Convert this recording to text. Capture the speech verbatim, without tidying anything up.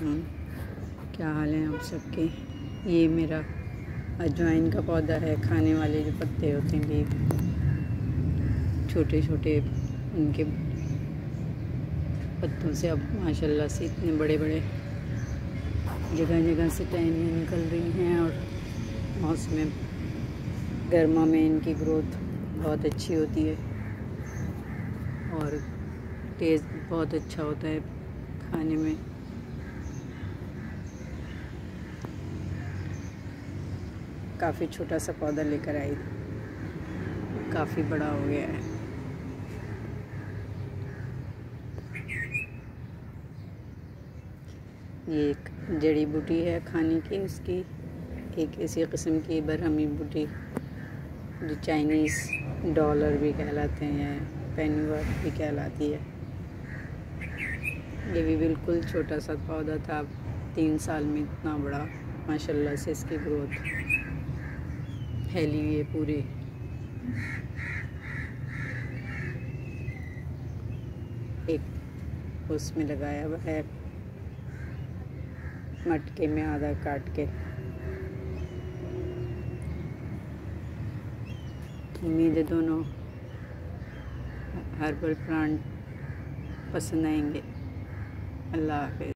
वालेकुम, क्या हाल है आप सबके। ये मेरा अजवाइन का पौधा है, खाने वाले जो पत्ते होते हैं, लीफ, छोटे छोटे, उनके पत्तों से अब माशाल्लाह से इतने बड़े बड़े जगह जगह से टहनियाँ निकल रही हैं। और मौसम गर्मा में इनकी ग्रोथ बहुत अच्छी होती है और टेस्ट बहुत अच्छा होता है खाने में। काफ़ी छोटा सा पौधा लेकर आई, काफ़ी बड़ा हो गया है। ये एक जड़ी बूटी है खाने की, उसकी एक ऐसी किस्म की बरहमी बूटी जो चाइनीज़ डॉलर भी कहलाते हैं या पेनीवर्थ भी कहलाती है। ये भी बिल्कुल छोटा सा पौधा था, अब तीन साल में इतना बड़ा माशाल्लाह से इसकी ग्रोथ फैली हुई है पूरी। एक उसमें लगाया हुआ है मटके में आधा काट के। उम्मीद है दोनों हर्बल प्लांट पसंद आएंगे। अल्लाह हाफ़िज़।